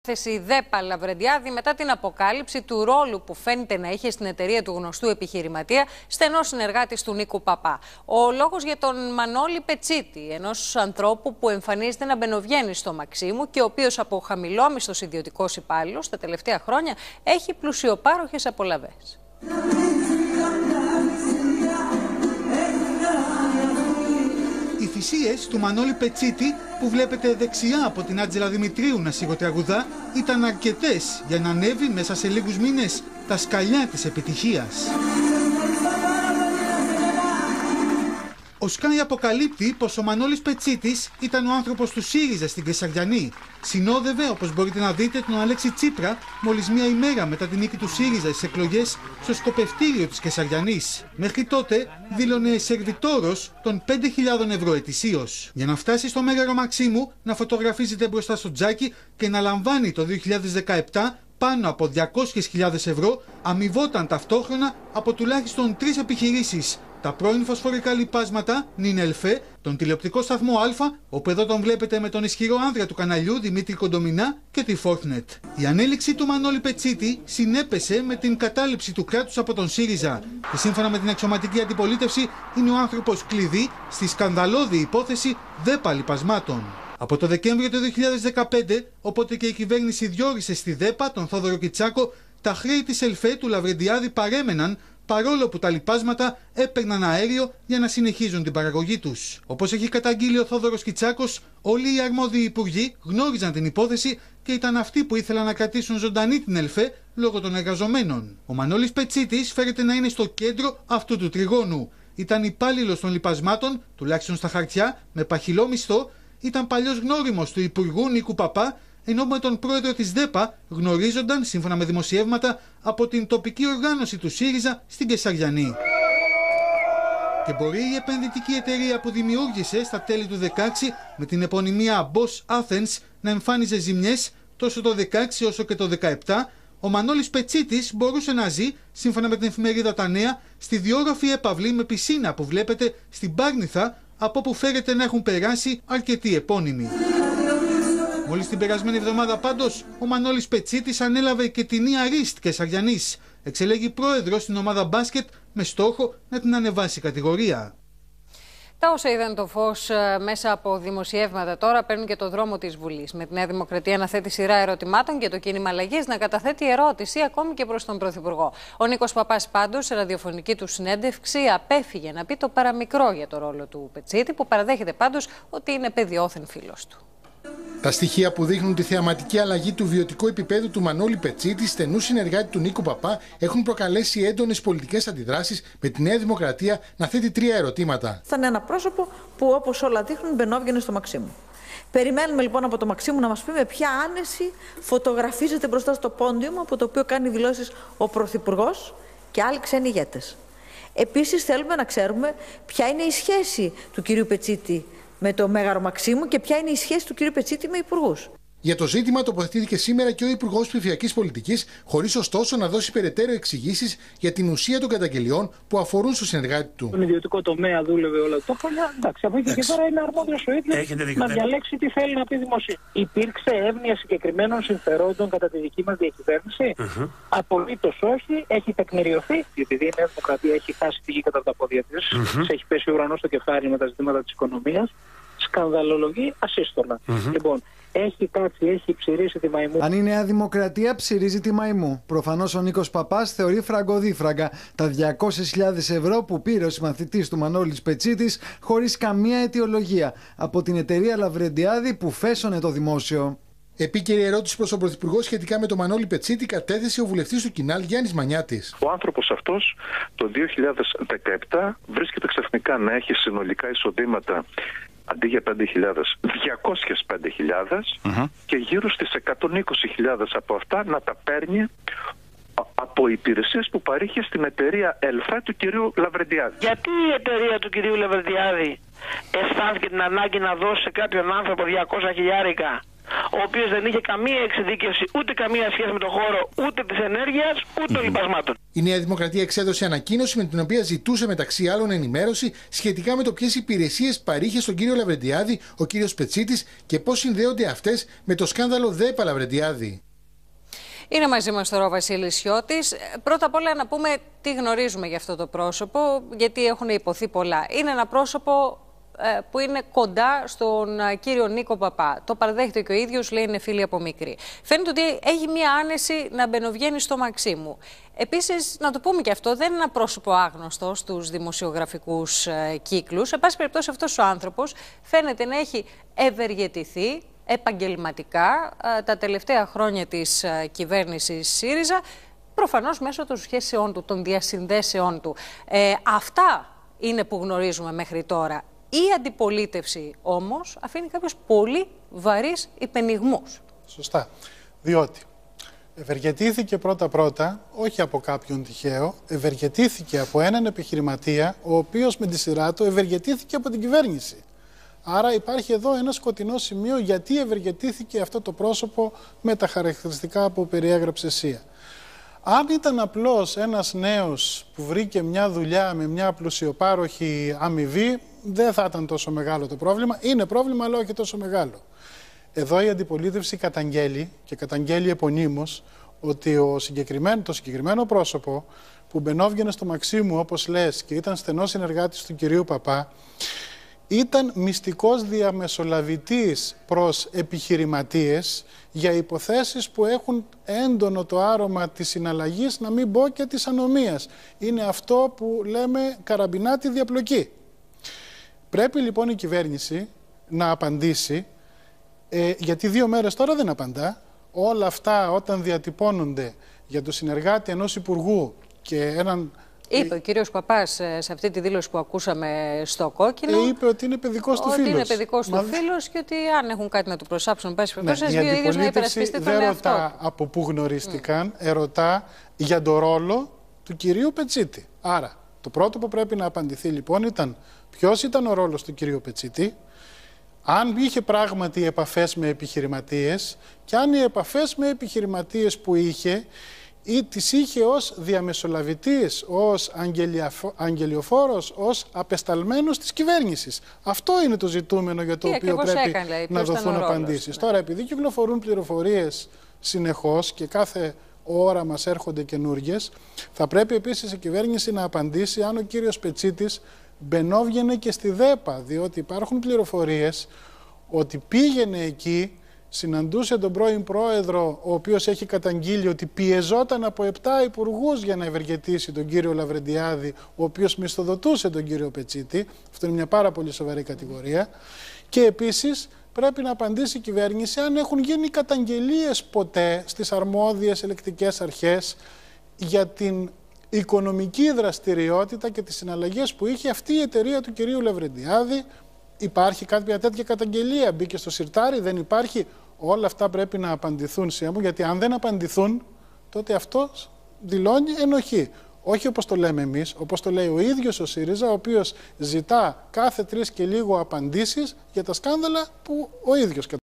Θέση ΔΕΠΑ Λαβρεντιάδη μετά την αποκάλυψη του ρόλου που φαίνεται να είχε στην εταιρεία του γνωστού επιχειρηματία, στενός συνεργάτης του Νίκου Παπά. Ο λόγος για τον Μανώλη Πετσίτη, ενός ανθρώπου που εμφανίζεται να μπαινοβγαίνει στο Μαξίμου και ο οποίος από χαμηλόμισθος ιδιωτικός υπάλληλος τα τελευταία χρόνια έχει πλουσιοπάροχες απολαβές. Οι θυσίες του Μανώλη Πετσίτη, που βλέπετε δεξιά από την Άντζελα Δημητρίου να σιγοτραγουδά, ήταν αρκετές για να ανέβει μέσα σε λίγους μήνες τα σκαλιά της επιτυχίας. Ο Sky αποκαλύπτει πως ο Μανώλης Πετσίτης ήταν ο άνθρωπος του ΣΥΡΙΖΑ στην Κεσαριανή. Συνόδευε, όπως μπορείτε να δείτε, τον Αλέξη Τσίπρα μόλις μία ημέρα μετά την νίκη του ΣΥΡΙΖΑ στις εκλογές στο σκοπευτήριο της Κεσαριανής. Μέχρι τότε δήλωνε σερβιτόρος των 5.000 ευρώ ετησίως. Για να φτάσει στο Μέγαρο Μαξίμου να φωτογραφίζεται μπροστά στο τζάκι και να λαμβάνει το 2017 πάνω από 200.000 ευρώ, αμοιβόταν ταυτόχρονα από τουλάχιστον 3 επιχειρήσεις. Τα πρώην φωσφορικά λιπάσματα, Νινελφέ, τον τηλεοπτικό σταθμό Α, όπου εδώ τον βλέπετε με τον ισχυρό άνδρα του καναλιού Δημήτρη Κοντομινά, και τη Φόρτνετ. Η ανέλυξη του Μανώλη Πετσίτη συνέπεσε με την κατάληψη του κράτους από τον ΣΥΡΙΖΑ και σύμφωνα με την αξιωματική αντιπολίτευση είναι ο άνθρωπος κλειδί στη σκανδαλώδη υπόθεση ΔΕΠΑ λιπασμάτων. Από το Δεκέμβριο του 2015, όποτε και η κυβέρνηση διόρισε στη ΔΕΠΑ τον Θόδωρο Κιτσάκο, τα χρέη της ΕΛΦΕ του Λαβρεντιάδη παρέμεναν, παρόλο που τα λιπάσματα έπαιρναν αέριο για να συνεχίζουν την παραγωγή τους. Όπως έχει καταγγείλει ο Θόδωρος Κιτσάκος, όλοι οι αρμόδιοι υπουργοί γνώριζαν την υπόθεση και ήταν αυτοί που ήθελαν να κρατήσουν ζωντανή την ΕΛΦΕ λόγω των εργαζομένων. Ο Μανώλης Πετσίτης φέρεται να είναι στο κέντρο αυτού του τριγώνου. Ήταν υπάλληλος των λιπασμάτων, τουλάχιστον στα χαρτιά, με παχυλό μισθό, ήταν παλιός γνώριμος του Υπουργού Νίκου Παπά, ενώ με τον πρόεδρο της ΔΕΠΑ γνωρίζονταν, σύμφωνα με δημοσιεύματα, από την τοπική οργάνωση του ΣΥΡΙΖΑ στην Κεσαριανή. Και μπορεί η επενδυτική εταιρεία που δημιούργησε στα τέλη του 2016 με την επωνυμία Boss Athens να εμφάνιζε ζημιές τόσο το 2016 όσο και το 2017, ο Μανώλης Πετσίτης μπορούσε να ζει, σύμφωνα με την εφημερίδα Τα Νέα, στη διόρροφη έπαυλη με πισίνα που βλέπετε στην Πάρνηθα, από όπου φέρεται να έχουν περάσει αρκετοί επώνυμοι. Μόλις την περασμένη εβδομάδα πάντως, ο Μανώλης Πετσίτης ανέλαβε και την Νία Ρίστ Κεσαριανής. Εξελέγει πρόεδρος στην ομάδα μπάσκετ με στόχο να την ανεβάσει κατηγορία. Τα όσα είδαν το φως μέσα από δημοσιεύματα τώρα παίρνουν και το δρόμο της Βουλής. Με τη Νέα Δημοκρατία να θέτει σειρά ερωτημάτων και το κίνημα αλλαγής να καταθέτει ερώτηση ακόμη και προς τον Πρωθυπουργό. Ο Νίκος Παπάς πάντως σε ραδιοφωνική του συνέντευξη απέφυγε να πει το παραμικρό για το ρόλο του Πετσίτη, που παραδέχεται πάντως ότι είναι παιδιόθεν φίλος του. Τα στοιχεία που δείχνουν τη θεαματική αλλαγή του βιωτικού επίπεδου του Μανώλη Πετσίτη, στενού συνεργάτη του Νίκου Παπά, έχουν προκαλέσει έντονες πολιτικές αντιδράσεις, με τη Νέα Δημοκρατία να θέτει 3 ερωτήματα. Ήταν ένα πρόσωπο που, όπως όλα δείχνουν, μπαινόβγαινε στο Μαξίμου. Περιμένουμε λοιπόν από το Μαξίμου να μας πει με ποια άνεση φωτογραφίζεται μπροστά στο πόντιουμ από το οποίο κάνει δηλώσεις ο Πρωθυπουργός και άλλοι ξένοι ηγέτες. Επίσης, θέλουμε να ξέρουμε ποια είναι η σχέση του κυρίου Πετσίτη με το Μέγαρο Μαξίμου και ποια είναι η σχέση του κ. Πετσίτη με υπουργούς. Για το ζήτημα τοποθετήθηκε σήμερα και ο Υπουργός Ψηφιακής Πολιτικής, χωρίς ωστόσο να δώσει περαιτέρω εξηγήσεις για την ουσία των καταγγελιών που αφορούν στο συνεργάτη του. Στον ιδιωτικό τομέα δούλευε όλα τα χρόνια. Εντάξει, από εκεί και τώρα είναι αρμόδιος ο ίδιος να διαλέξει τι θέλει να πει δημοσία. Υπήρξε εύνοια συγκεκριμένων συμφερόντων κατά τη δική μας διακυβέρνηση? Απολύτως όχι. Έχει τεκμηριωθεί, επειδή η Νέα Δημοκρατία έχει χάσει τη γη κατά τα πόδια της, έχει πέσει ο ουρανός στο κεφάλι με τα ζητήματα της οικονομίας. Σκανδαλολογεί ασύστολα. Λοιπόν, έχει κάτσει, έχει ψηρίσει τη μαϊμού. Αν η Νέα Δημοκρατία ψηρίζει τη μαϊμού, προφανώς ο Νίκος Παπάς θεωρεί φραγκοδίφραγκα τα 200.000 ευρώ που πήρε ο συμμαθητής του Μανώλης Πετσίτης χωρίς καμία αιτιολογία από την εταιρεία Λαβρεντιάδη που φέσωνε το δημόσιο. Επίκαιρη ερώτηση προς τον Πρωθυπουργό σχετικά με τον Μανώλη Πετσίτη κατέθεσε ο βουλευτής του Κινάλ Γιάννης Μανιάτης. Ο άνθρωπος αυτός το 2017 βρίσκεται ξαφνικά να έχει συνολικά εισοδήματα αντί για 5.000, 205.000 και γύρω στις 120.000 από αυτά να τα παίρνει από από υπηρεσίες που παρήχε στην εταιρεία ΕΛΦΑ του κυρίου Λαβρεντιάδη. Γιατί η εταιρεία του κυρίου Λαβρεντιάδη αισθάνθηκε την ανάγκη να δώσει σε κάποιον άνθρωπο 200 χιλιάρικα, ο οποίος δεν είχε καμία εξειδίκευση, ούτε καμία σχέση με τον χώρο, ούτε της ενέργειας, ούτε των λοιπασμάτων? Η Νέα Δημοκρατία εξέδωσε ανακοίνωση με την οποία ζητούσε μεταξύ άλλων ενημέρωση σχετικά με το ποιες υπηρεσίες παρήχε στον κύριο Λαβρεντιάδη ο κύριος Πετσίτης και πώς συνδέονται αυτές με το σκάνδαλο ΔΕΠΑ Λαβρεντιάδη. Είναι μαζί μας τώρα ο Βασίλης Σιώτης. Πρώτα απ' όλα να πούμε τι γνωρίζουμε για αυτό το πρόσωπο, γιατί έχουν υποθεί πολλά. Είναι ένα πρόσωπο που είναι κοντά στον κύριο Νίκο Παπά. Το παραδέχεται και ο ίδιος, λέει είναι φίλοι από μικρή. Φαίνεται ότι έχει μία άνεση να μπαινοβγαίνει στο Μαξίμου. Επίσης, να το πούμε και αυτό, δεν είναι ένα πρόσωπο άγνωστο στους δημοσιογραφικούς κύκλους. Σε πάση περιπτώσει, αυτός ο άνθρωπος φαίνεται να έχει ευεργετηθεί επαγγελματικά τα τελευταία χρόνια της κυβέρνησης ΣΥΡΙΖΑ, προφανώς μέσω των σχέσεών του, των διασυνδέσεών του. Αυτά είναι που γνωρίζουμε μέχρι τώρα. Η αντιπολίτευση όμως αφήνει κάποιους πολύ βαρύς υπενιγμούς. Σωστά. Διότι ευεργετήθηκε πρώτα-πρώτα, όχι από κάποιον τυχαίο, ευεργετήθηκε από έναν επιχειρηματία, ο οποίος με τη σειρά του ευεργετήθηκε από την κυβέρνηση. Άρα υπάρχει εδώ ένα σκοτεινό σημείο γιατί ευεργετήθηκε αυτό το πρόσωπο με τα χαρακτηριστικά που περιέγραψε εσύ. Αν ήταν απλώς ένας νέος που βρήκε μια δουλειά με μια πλουσιοπάροχη αμοιβή, δεν θα ήταν τόσο μεγάλο το πρόβλημα. Είναι πρόβλημα, αλλά όχι τόσο μεγάλο. Εδώ η αντιπολίτευση καταγγέλει και καταγγέλει επωνύμως ότι το συγκεκριμένο πρόσωπο που μπαινόβγαινε στο Μαξίμου, όπως λες, και ήταν στενός συνεργάτης του κυρίου Παπά, ήταν μυστικός διαμεσολαβητής προς επιχειρηματίες για υποθέσεις που έχουν έντονο το άρωμα της συναλλαγής, να μην πω και της ανομίας. Είναι αυτό που λέμε καραμπινάτη διαπλοκή. Πρέπει λοιπόν η κυβέρνηση να απαντήσει, γιατί 2 μέρες τώρα δεν απαντά. Όλα αυτά όταν διατυπώνονται για το συνεργάτη ενός υπουργού και έναν... Είπε ο κύριος Παπάς σε αυτή τη δήλωση που ακούσαμε στο Κόκκινο. Είπε ότι είναι παιδικός του φίλος. Ότι είναι παιδικός του φίλος και ότι αν έχουν κάτι να του προσάψουν, πάση περιπτώσει, ο ίδιος να υπερασπιστεί τον εαυτό. Δεν ρωτά από πού γνωρίστηκαν, ερωτά για τον ρόλο του κυρίου Πετσίτη. Άρα, το πρώτο που πρέπει να απαντηθεί λοιπόν ήταν ποιος ήταν ο ρόλος του κυρίου Πετσίτη, αν είχε πράγματι επαφές με επιχειρηματίες και αν οι επαφές με επιχειρηματίες που είχε ή τις είχε ως διαμεσολαβητής, ως αγγελιοφόρος, ως απεσταλμένος της κυβέρνησης. Αυτό είναι το ζητούμενο για το οποίο πρέπει να δοθούν απαντήσεις. Τώρα, επειδή κυκλοφορούν πληροφορίες συνεχώς και κάθε ώρα μας έρχονται καινούργιες, θα πρέπει επίσης η κυβέρνηση να απαντήσει αν ο κύριος Πετσίτης μπαινόβγαινε και στη ΔΕΠΑ, διότι υπάρχουν πληροφορίες ότι πήγαινε εκεί, συναντούσε τον πρώην πρόεδρο, ο οποίος έχει καταγγείλει ότι πιεζόταν από 7 υπουργούς για να ευεργετήσει τον κύριο Λαβρεντιάδη, ο οποίος μισθοδοτούσε τον κύριο Πετσίτη. Αυτό είναι μια πάρα πολύ σοβαρή κατηγορία. Και επίσης πρέπει να απαντήσει η κυβέρνηση αν έχουν γίνει καταγγελίες ποτέ στις αρμόδιες ελεκτικές αρχές για την οικονομική δραστηριότητα και τις συναλλαγές που είχε αυτή η εταιρεία του κυρίου Λαβρεντιάδη. Υπάρχει κάποια τέτοια καταγγελία, μπήκε στο σιρτάρι, δεν υπάρχει? Όλα αυτά πρέπει να απαντηθούν σήμερα, γιατί αν δεν απαντηθούν, τότε αυτό δηλώνει ενοχή. Όχι όπως το λέμε εμείς, όπως το λέει ο ίδιος ο ΣΥΡΙΖΑ, ο οποίος ζητά κάθε 3 και λίγο απαντήσεις για τα σκάνδαλα που ο ίδιος